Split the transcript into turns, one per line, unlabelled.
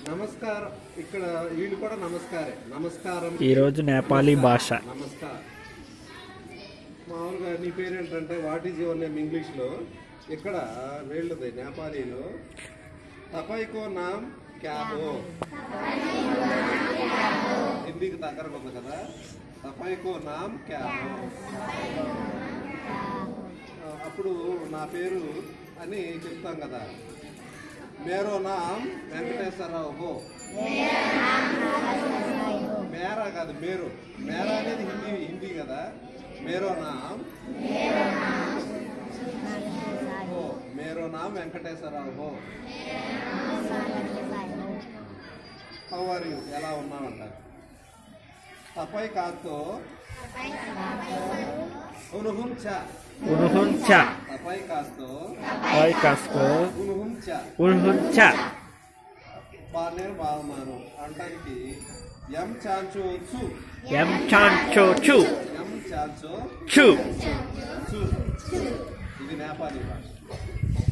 నమస్కారం ఇక్కడ వీళ్ళు కూడా నమస్కారే. నమస్కారం
ఈ రోజు నేపాలీ భాష.
నమస్కారం. మామూలుగా నీ పేరేంటంటే వాట్ ఈజ్ యువర్ నేమ్ ఇంగ్లీష్లో. ఇక్కడ వీళ్ళది నేపాలీలో తపైకో నామ్ క్యా హో. హిందీకి దగ్గరకు ఉంది కదా. తపైకో నామ్ క్యా హో. అప్పుడు నా పేరు అని చెప్తాం కదా. మేరో నామ్ వెంకటేశ్వరరావు హో. మేరా కాదు మేరు. మేరా అనేది హిందీ కదా. మేరో నామ్ హో. మేరో నామ్ వెంకటేశ్వరరావు హో. హౌ ఆర్ యూ, ఎలా ఉన్నామంటారు. తపై కాతో ఉనుహుంచా.
ఉనుహుంచా.
తపై కాస్తో ఉనుహుంచా.
ఉనుహుంచా.
నేను బాగున్నాను అంటానికి ఎం చాంచో చు.
ఎం చాంచో చు.
ఎం చాంచో
చు.
చు. ఇది నేపాలీ భాష.